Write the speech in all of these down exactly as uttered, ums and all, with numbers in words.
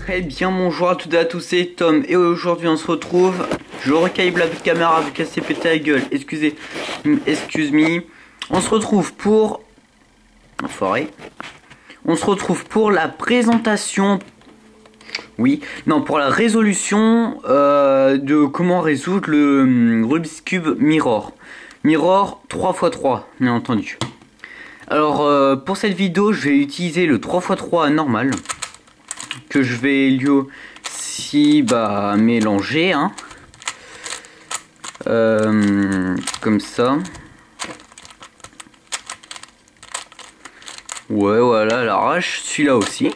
Très bien, bonjour à toutes et à tous, c'est Tom et aujourd'hui on se retrouve. Je recalibre la caméra vu qu'elle s'est pété la gueule. Excusez, excuse me. On se retrouve pour Enfoiré. On se retrouve pour la présentation. Oui, non, pour la résolution euh, de comment résoudre le Rubik's Cube Mirror. Mirror trois fois trois, bien entendu. Alors euh, pour cette vidéo, je vais utiliser le trois fois trois normal. Que je vais lui aussi bah, mélanger hein. euh, comme ça. Ouais, voilà, l'arrache, celui-là aussi.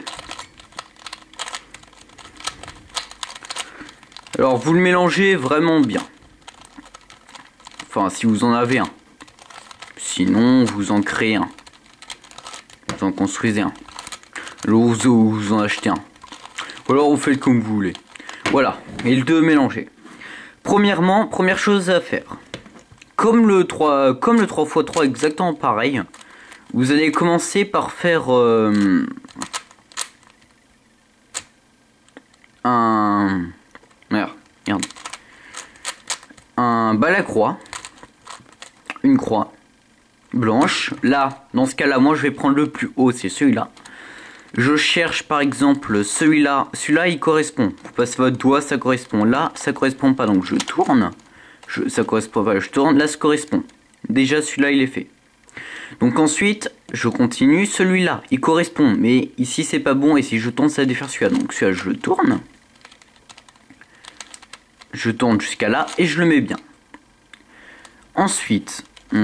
Alors vous le mélangez vraiment bien. Enfin si vous en avez un. Sinon vous en créez un. Vous en construisez un. Ou vous, vous en achetez un. Ou alors vous faites comme vous voulez. Voilà, et le deux mélangé. Premièrement, première chose à faire. Comme le trois, comme le trois fois trois exactement pareil. Vous allez commencer par faire euh, un merde, merde. Un bas la croix. Une croix blanche. Là, dans ce cas-là, moi je vais prendre le plus haut, c'est celui-là. Je cherche par exemple celui-là. Celui-là il correspond. Vous passez votre doigt, ça correspond. Là, ça correspond pas. Donc je tourne. Je, ça correspond pas. Je tourne. Là, ça correspond. Déjà, celui-là, il est fait. Donc ensuite, je continue. Celui-là, il correspond. Mais ici, c'est pas bon. Et si je tourne, ça va défaire celui-là. Donc celui-là, je le tourne. Je tourne jusqu'à là. Et je le mets bien. Ensuite,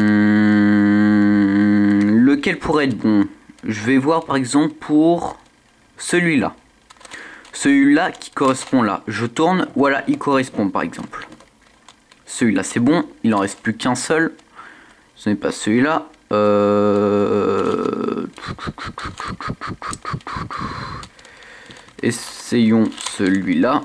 hum, lequel pourrait être bon? Je vais voir par exemple pour celui-là. Celui-là qui correspond là. Je tourne, voilà, il correspond par exemple. Celui-là c'est bon, il en reste plus qu'un seul. Ce n'est pas celui-là. Euh... Essayons celui-là.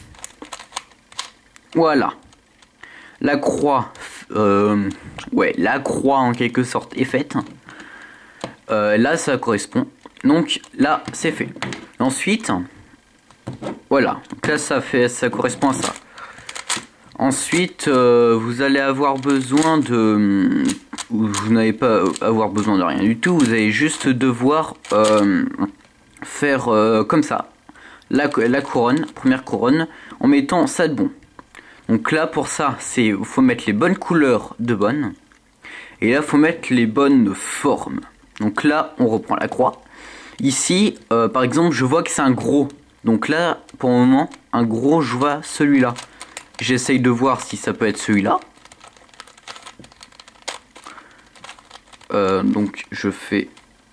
Voilà. La croix, euh... ouais, la croix en quelque sorte est faite. Euh, là ça correspond, donc là c'est fait. Ensuite voilà, donc là ça fait, ça correspond à ça. Ensuite euh, vous allez avoir besoin de, vous n'allez pas avoir besoin de rien du tout, vous allez juste devoir euh, faire euh, comme ça la, la couronne, première couronne en mettant ça de bon. Donc là pour ça c'est, il faut mettre les bonnes couleurs de bonnes et là il faut mettre les bonnes formes. Donc là, on reprend la croix. Ici, euh, par exemple, je vois que c'est un gros. Donc là, pour le moment, un gros, je vois celui-là. J'essaye de voir si ça peut être celui-là. Euh, donc, je fais...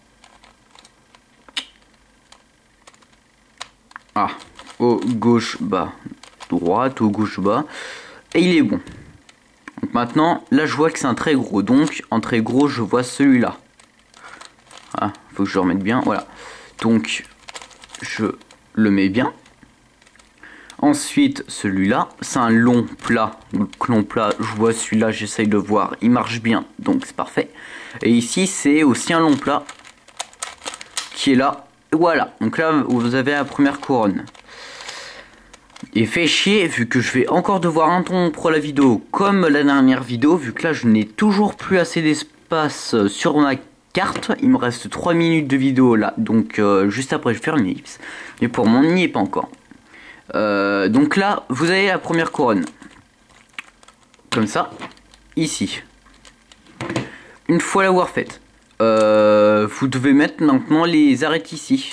Ah, au gauche, bas, droite, au gauche, bas. Et il est bon. Donc maintenant, là, je vois que c'est un très gros. Donc, en très gros, je vois celui-là. Ah, faut que je le remette bien, voilà. Donc, je le mets bien. Ensuite, celui-là, c'est un long plat. Donc, long plat, je vois celui-là, j'essaye de voir. Il marche bien, donc c'est parfait. Et ici, c'est aussi un long plat qui est là. Et voilà, donc là, vous avez la première couronne. Et fait chier, vu que je vais encore devoir interrompre la vidéo comme la dernière vidéo, vu que là, je n'ai toujours plus assez d'espace sur ma carte. Il me reste trois minutes de vidéo là, donc euh, juste après je vais faire une ellipse, mais pour moi on n'y est pas encore. Euh, donc là vous avez la première couronne comme ça ici. Une fois l'avoir faite, euh, vous devez mettre maintenant les arêtes ici.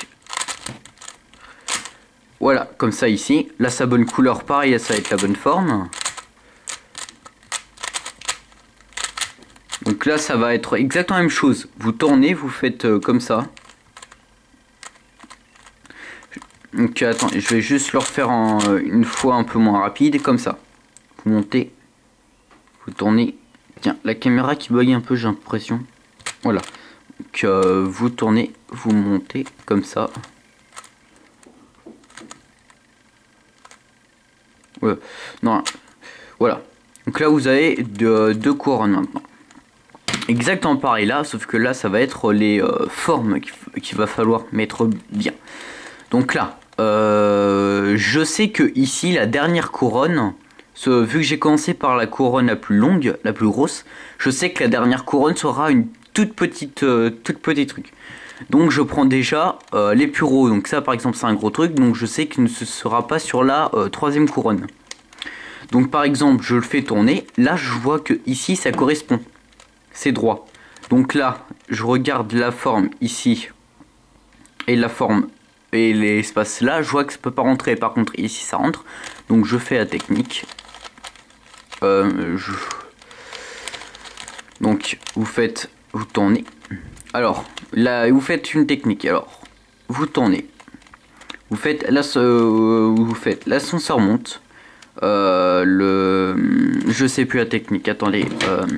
Voilà, comme ça ici. Là sa bonne couleur, pareil, ça va être la bonne forme. Donc là, ça va être exactement la même chose. Vous tournez, vous faites euh, comme ça. Donc attends, je vais juste le refaire en, euh, une fois un peu moins rapide, comme ça. Vous montez, vous tournez. Tiens, la caméra qui bug un peu, j'ai l'impression. Voilà. Donc euh, vous tournez, vous montez, comme ça. Ouais. Non, voilà. Donc là, vous avez deux, deux couronnes maintenant. Exactement pareil là, sauf que là ça va être les euh, formes qu'il qu'il va falloir mettre bien. Donc là, euh, je sais que ici, la dernière couronne, ce, vu que j'ai commencé par la couronne la plus longue, la plus grosse, je sais que la dernière couronne sera une toute petite, euh, toute petite truc. Donc je prends déjà euh, les plus gros. Donc ça par exemple c'est un gros truc. Donc je sais que ce ne sera pas sur la euh, troisième couronne. Donc par exemple je le fais tourner. Là je vois que ici ça correspond. C'est droit. Donc là je regarde la forme ici. Et la forme et l'espace là. Je vois que ça peut pas rentrer. Par contre ici ça rentre. Donc je fais la technique. Euh, je... Donc vous faites, vous tournez. Alors, là, vous faites une technique. Alors, vous tournez. Vous faites là, euh, vous faites l'ascenseur monte. Euh, le, je sais plus la technique. Attendez. Euh,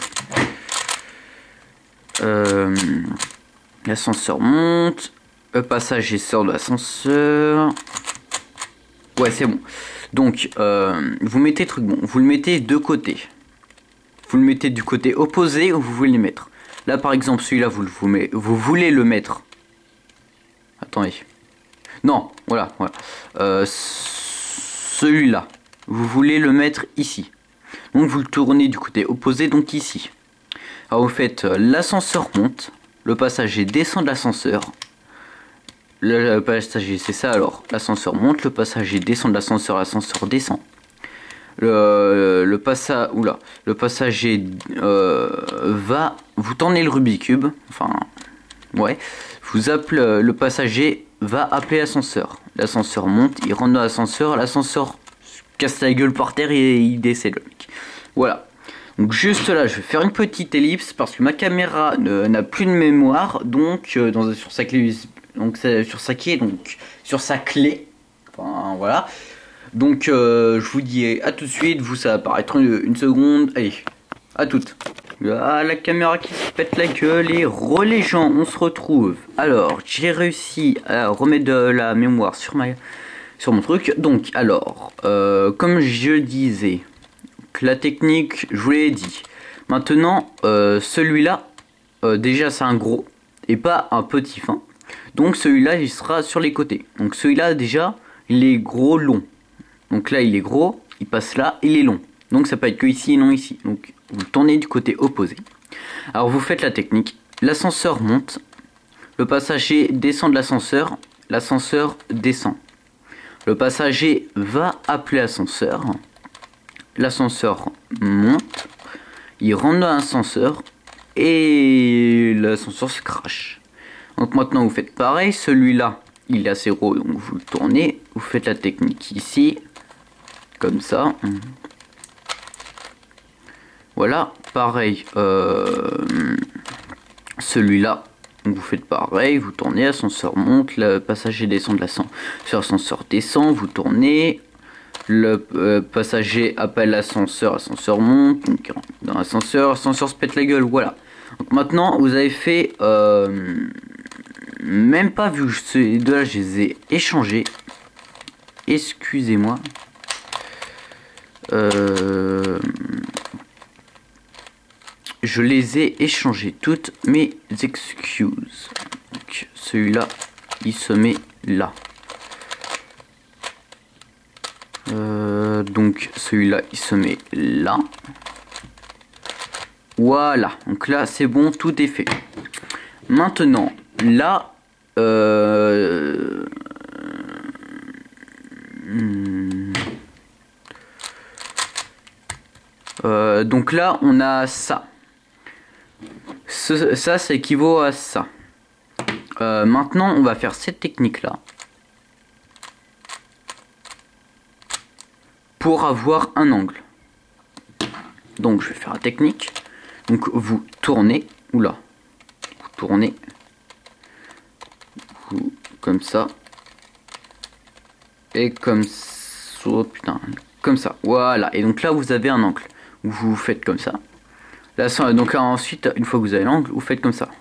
euh, l'ascenseur monte. Le passager sort de l'ascenseur. Ouais, c'est bon. Donc, euh, vous mettez le truc bon. Vous le mettez de côté. Vous le mettez du côté opposé où vous voulez le mettre. Là par exemple celui-là vous, vous, vous voulez le mettre. Attendez. Non, voilà, voilà. Euh, celui-là. Vous voulez le mettre ici. Donc vous le tournez du côté opposé, donc ici. Alors vous faites euh, l'ascenseur monte. Le passager descend de l'ascenseur. Le, le passager c'est ça alors. L'ascenseur monte, le passager descend de l'ascenseur, l'ascenseur descend. Le, le, passa, oula, le passager euh, va, vous tournez le Rubik's Cube, enfin, ouais, vous appelez, le passager va appeler l'ascenseur. L'ascenseur monte, il rentre dans l'ascenseur, l'ascenseur casse la gueule par terre et il décède le mec. Voilà. Donc juste là, je vais faire une petite ellipse parce que ma caméra n'a plus de mémoire, donc euh, dans, sur sa clé, donc sur sa clé, donc sur sa clé, enfin voilà. Donc euh, je vous dis à tout de suite, vous ça va apparaître une, une seconde, allez, à toutes. Ah, la caméra qui se pète la gueule et re les gens, on se retrouve. Alors, j'ai réussi à remettre de la mémoire sur, ma, sur mon truc. Donc, alors, euh, comme je disais, que la technique, je vous l'ai dit. Maintenant, euh, celui-là, euh, déjà c'est un gros et pas un petit fin. Donc celui-là, il sera sur les côtés. Donc celui-là, déjà, il est gros long. Donc là il est gros, il passe là, il est long. Donc ça peut être que ici et non ici. Donc vous tournez du côté opposé. Alors vous faites la technique. L'ascenseur monte. Le passager descend de l'ascenseur. L'ascenseur descend. Le passager va appeler l'ascenseur. L'ascenseur monte. Il rentre dans l'ascenseur. Et l'ascenseur se crache. Donc maintenant vous faites pareil. Celui-là il est assez gros. Donc vous le tournez. Vous faites la technique ici. Comme ça. Voilà, pareil. Euh, Celui-là, vous faites pareil. Vous tournez, l'ascenseur monte, le passager descend de l'ascenseur, l'ascenseur descend, vous tournez. Le euh, passager appelle l'ascenseur, l'ascenseur monte. Donc, dans l'ascenseur, l'ascenseur se pète la gueule. Voilà. Donc maintenant, vous avez fait. Euh, même pas vu que ces deux-là, je les ai échangés. Excusez-moi. Euh, je les ai échangés, toutes mes excuses. Donc celui-là, il se met là. Euh, donc celui-là, il se met là. Voilà, donc là c'est bon, tout est fait. Maintenant, là, euh, hmm, Euh, donc là on a ça. Ce, ça ça équivaut à ça. Euh, maintenant on va faire cette technique là pour avoir un angle. Donc je vais faire la technique. Donc vous tournez, oula, vous tournez, vous, comme ça et comme ça, oh, putain, comme ça. Voilà. Et donc là vous avez un angle. Vous faites comme ça. Là, donc là, ensuite, une fois que vous avez l'angle, vous faites comme ça.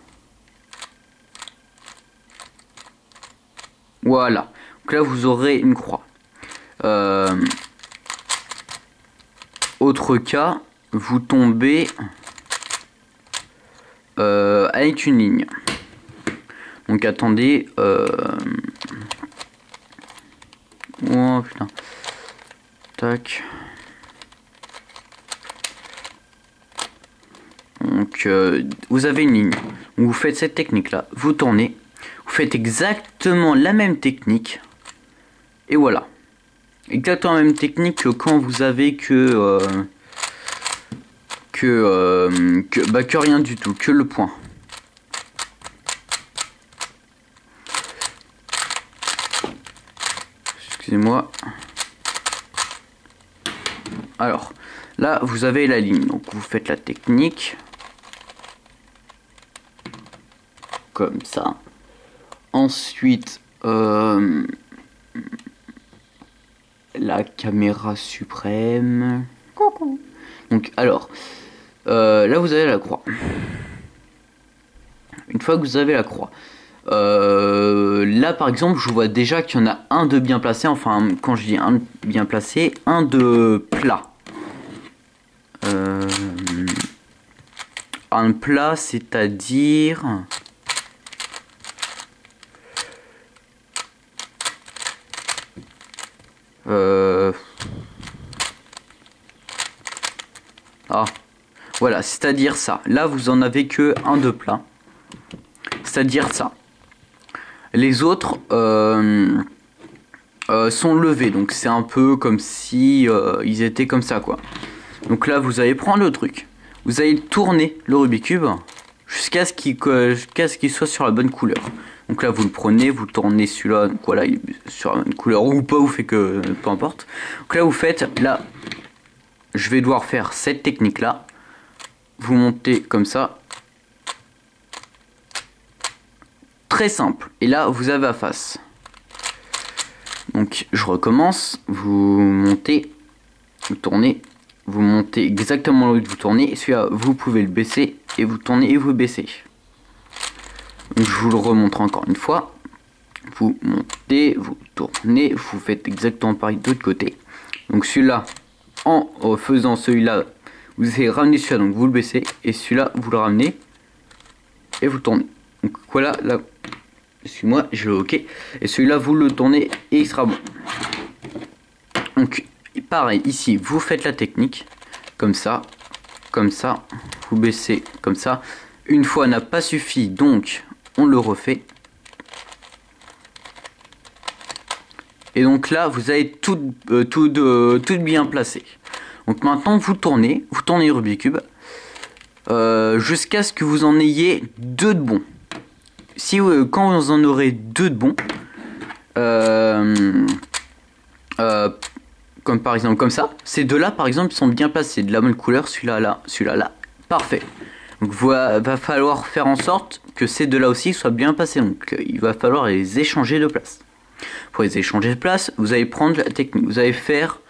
Voilà. Donc là, vous aurez une croix. Euh, autre cas, vous tombez euh, avec une ligne. Donc attendez. Euh, Oh putain. Tac. Donc euh, vous avez une ligne où vous faites cette technique là, vous tournez, vous faites exactement la même technique et voilà, exactement la même technique que quand vous avez que euh, que, euh, que, bah, que rien du tout, que le point. Excusez-moi. Alors là vous avez la ligne, donc vous faites la technique comme ça. Ensuite euh, la caméra suprême. Coucou. Donc alors euh, là vous avez la croix. Une fois que vous avez la croix, euh, là par exemple je vois déjà qu'il y en a un de bien placé. Enfin quand je dis un de bien placé, un de plat. Euh, un plat, c'est-à-dire euh, ah voilà, c'est-à-dire ça. Là vous en avez que un de plat, c'est-à-dire ça. Les autres euh, euh, sont levés, donc c'est un peu comme si euh, ils étaient comme ça quoi. Donc là vous allez prendre le truc, vous allez tourner le Rubik's Cube jusqu'à ce qu'il jusqu'à ce qu'il soit sur la bonne couleur. Donc là vous le prenez, vous tournez celui-là, donc voilà, il est sur la bonne couleur ou pas, vous faites que peu importe. Donc là vous faites, là je vais devoir faire cette technique là, vous montez comme ça, très simple, et là vous avez la face. Donc je recommence, vous montez, vous tournez, vous montez exactement là où vous tournez, et celui-là vous pouvez le baisser et vous tournez et vous baissez. Donc je vous le remontre encore une fois, vous montez, vous tournez, vous faites exactement pareil de l'autre côté. Donc celui-là, en faisant celui-là, vous allez ramener celui-là, donc vous le baissez, et celui-là vous le ramenez et vous tournez. Donc voilà, là, excuse-moi, je le ok, et celui-là vous le tournez et il sera bon. Donc pareil, ici, vous faites la technique, comme ça, comme ça, vous baissez comme ça. Une fois n'a pas suffi, donc on le refait. Et donc là, vous avez tout, euh, tout, euh, tout bien placé. Donc maintenant, vous tournez, vous tournez le Rubik's Cube, euh, jusqu'à ce que vous en ayez deux de bons. Si, euh, quand vous en aurez deux de bons, euh, euh, comme par exemple comme ça, ces deux là par exemple sont bien placés, de la bonne couleur, celui-là là, celui-là là, parfait. Donc il va, va falloir faire en sorte que ces deux là aussi soient bien placés, donc euh, il va falloir les échanger de place. Pour les échanger de place, vous allez prendre la technique, vous allez faire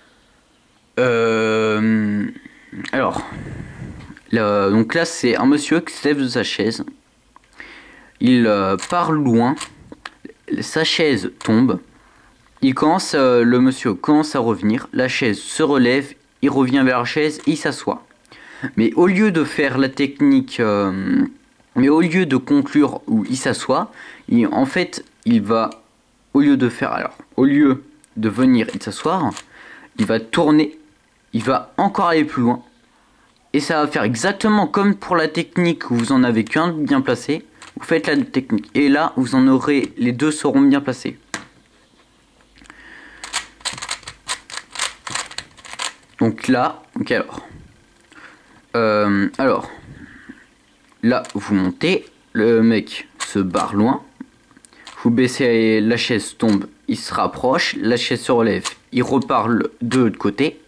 euh, alors là, donc là c'est un monsieur qui se lève de sa chaise, il euh, part loin, sa chaise tombe. Il commence, euh, le monsieur commence à revenir, la chaise se relève, il revient vers la chaise et il s'assoit. Mais au lieu de faire la technique, euh, mais au lieu de conclure où il s'assoit, en fait, il va, au lieu de faire, alors, au lieu de venir et de s'asseoir, il va tourner, il va encore aller plus loin. Et ça va faire exactement comme pour la technique où vous en avez qu'un bien placé, vous faites la technique. Et là, vous en aurez, les deux seront bien placés. Donc là, ok alors, euh, alors, là vous montez, le mec se barre loin, vous baissez, la chaise tombe, il se rapproche, la chaise se relève, il repart de l'autre côté.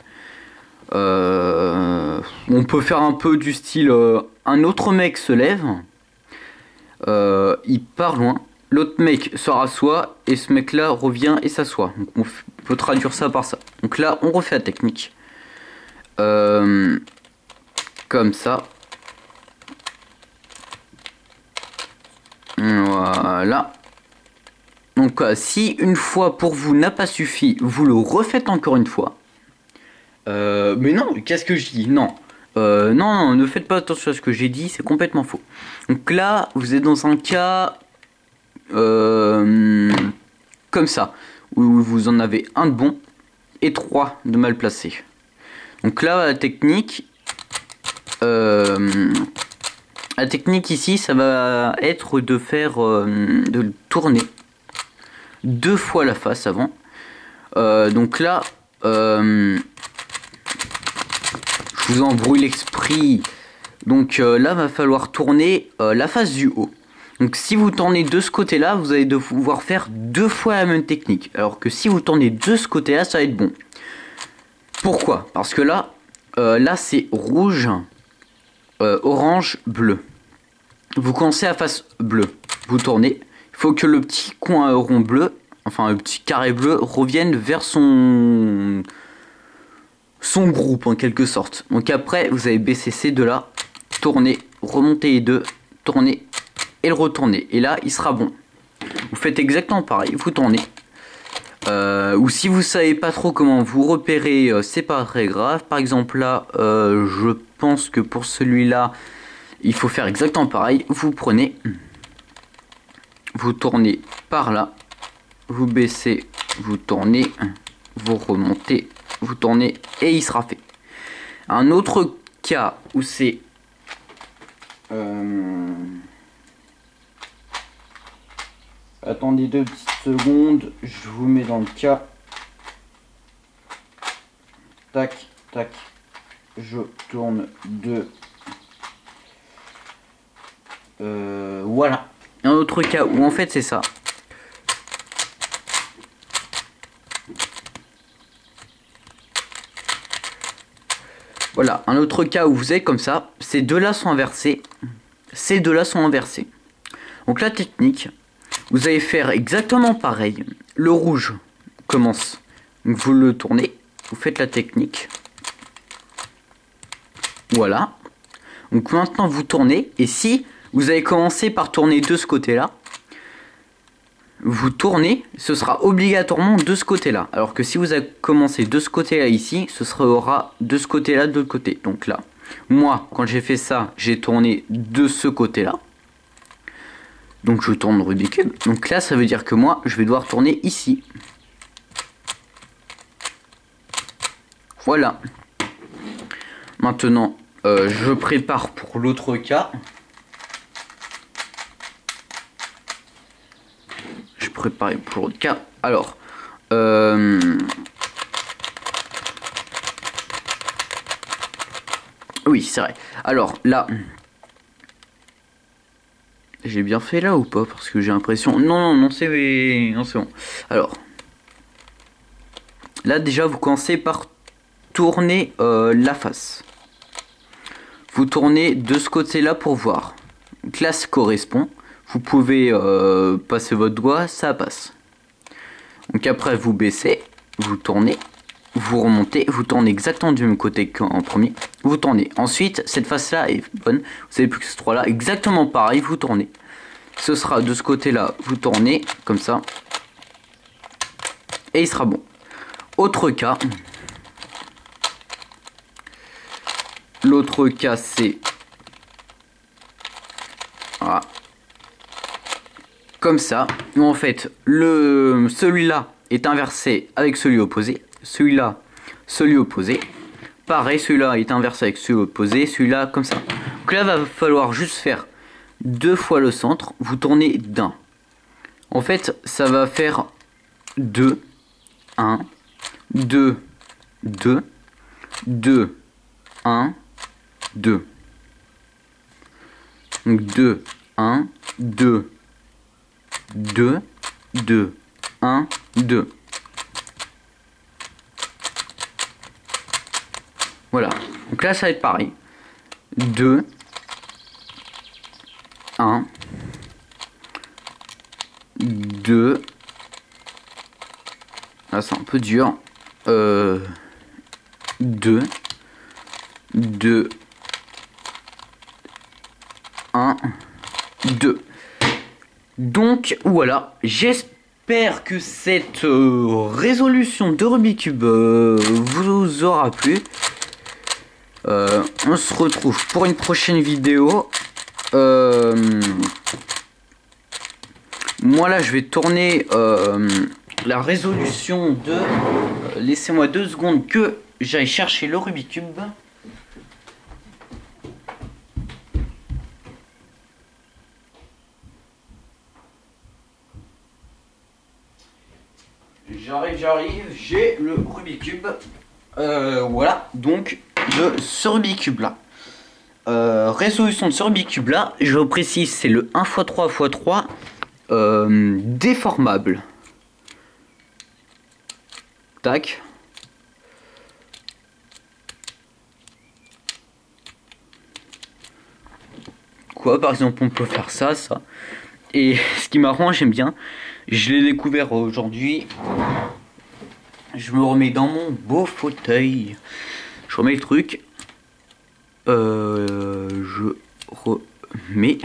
Euh, on peut faire un peu du style, euh, un autre mec se lève, euh, il part loin, l'autre mec se rassoit et ce mec là revient et s'assoit. On peut traduire ça par ça. Donc là on refait la technique. Euh, comme ça, voilà. Donc euh, si une fois pour vous n'a pas suffi, vous le refaites encore une fois. Euh, mais non, qu'est-ce que je dis? Non. Euh, non, non, ne faites pas attention à ce que j'ai dit, c'est complètement faux. Donc là, vous êtes dans un cas euh, comme ça, où vous en avez un de bon et trois de mal placé. Donc là, la technique, euh, la technique ici, ça va être de faire, euh, de tourner deux fois la face avant. Euh, donc là, euh, je vous embrouille l'esprit. Donc euh, là, va falloir tourner euh, la face du haut. Donc si vous tournez de ce côté-là, vous allez devoir faire deux fois la même technique. Alors que si vous tournez de ce côté-là, ça va être bon. Pourquoi? Parce que là, euh, là c'est rouge, euh, orange, bleu. Vous commencez à face bleue. Vous tournez. Il faut que le petit coin rond bleu, enfin le petit carré bleu, revienne vers son son groupe en quelque sorte. Donc après, vous allez baisser ces deux-là, tourner, remonter les deux, tourner et le retourner. Et là, il sera bon. Vous faites exactement pareil. Vous tournez. Euh, ou si vous savez pas trop comment vous repérer, euh, c'est pas très grave. Par exemple là, euh, je pense que pour celui-là, il faut faire exactement pareil. Vous prenez, vous tournez par là, vous baissez, vous tournez, vous remontez, vous tournez et il sera fait. Un autre cas où c'est euh... attendez deux petites secondes, je vous mets dans le cas. Tac, tac, je tourne deux. Euh, voilà. Un autre cas où en fait c'est ça. Voilà, un autre cas où vous êtes comme ça, ces deux-là sont inversés, ces deux-là sont inversés. Donc la technique, vous allez faire exactement pareil. Le rouge commence, donc vous le tournez, vous faites la technique. Voilà. Donc maintenant vous tournez, et si vous avez commencé par tourner de ce côté-là, vous tournez, ce sera obligatoirement de ce côté-là. Alors que si vous avez commencé de ce côté-là ici, ce sera de ce côté-là de l'autre côté. Donc là, moi, quand j'ai fait ça, j'ai tourné de ce côté-là. Donc je tourne le Rubik's Cube. Donc là, ça veut dire que moi, je vais devoir tourner ici. Voilà. Maintenant, euh, je prépare pour l'autre cas. Je prépare pour l'autre cas. Alors, euh... oui, c'est vrai. Alors là, j'ai bien fait là ou pas? Parce que j'ai l'impression... Non, non, non, c'est non, c'est bon. Alors, là déjà, vous commencez par tourner euh, la face. Vous tournez de ce côté-là pour voir. Donc là, ça correspond. Vous pouvez euh, passer votre doigt, ça passe. Donc après, vous baissez, vous tournez, vous remontez, vous tournez exactement du même côté qu'en premier. Vous tournez. Ensuite, cette face-là est bonne. Vous savez plus que ce trois-là, exactement pareil, vous tournez. Ce sera de ce côté-là, vous tournez, comme ça. Et il sera bon. Autre cas. L'autre cas, c'est... Voilà. Comme ça, où en fait, le celui-là est inversé avec celui opposé. Celui-là, celui opposé. Pareil, celui-là est inversé avec celui opposé. Celui-là, comme ça. Donc là, va falloir juste faire deux fois le centre. Vous tournez d'un. En fait, ça va faire deux, un, deux, deux, deux, un, deux. Donc deux, un, deux, deux, deux, un, deux. Voilà. Donc là, ça va être pareil. deux, un, deux. Là, c'est un peu dur. Euh, deux, deux, un, deux. Donc voilà, j'espère que cette euh, résolution de Rubik's Cube euh, vous aura plu. Euh, on se retrouve pour une prochaine vidéo. Euh, moi là je vais tourner euh, la résolution de... Euh, Laissez-moi deux secondes que j'aille chercher le Rubik's Cube. J'arrive, j'arrive, j'ai le Rubik's Cube. Euh, voilà, donc de ce Rubik's Cube là. Euh, résolution de ce Rubik's Cube là, je précise, c'est le un fois trois fois trois euh, déformable. Tac. Quoi, par exemple, on peut faire ça, ça. Et ce qui m'arrange, j'aime bien. Je l'ai découvert aujourd'hui. Je me remets dans mon beau fauteuil. Je remets le truc. Euh, je remets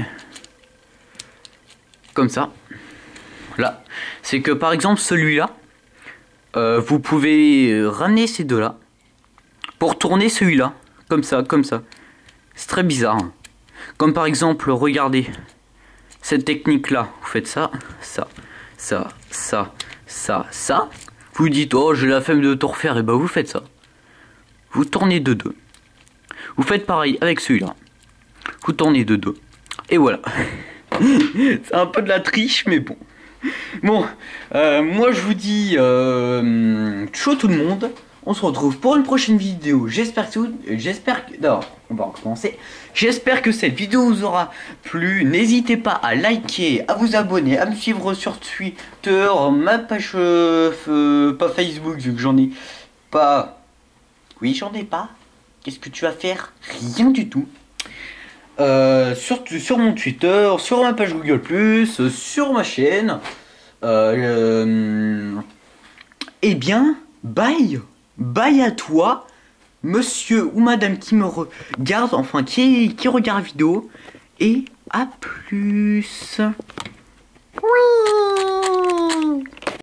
comme ça. Là, c'est que par exemple celui-là, euh, vous pouvez ramener ces deux-là pour tourner celui-là, comme ça, comme ça. C'est très bizarre. Hein. Comme par exemple, regardez cette technique-là. Vous faites ça, ça, ça, ça, ça, ça. Vous dites, oh, j'ai la flemme de tout refaire. Et bah, vous faites ça. Vous tournez de deux. Vous faites pareil avec celui-là. Vous tournez de deux. Et voilà. C'est un peu de la triche, mais bon. Bon, euh, moi je vous dis euh, ciao tout le monde. On se retrouve pour une prochaine vidéo. J'espère que j'espère que d'abord on va recommencer. J'espère que cette vidéo vous aura plu. N'hésitez pas à liker, à vous abonner, à me suivre sur Twitter, ma page euh, euh, pas Facebook vu que j'en ai pas. Oui, j'en ai pas. Qu'est-ce que tu vas faire? Rien du tout. Euh, sur, sur mon Twitter, sur ma page Google plus, euh, sur ma chaîne. Euh, euh, eh bien, bye. Bye à toi, monsieur ou madame qui me regarde, enfin qui, qui regarde la vidéo. Et à plus. Oui.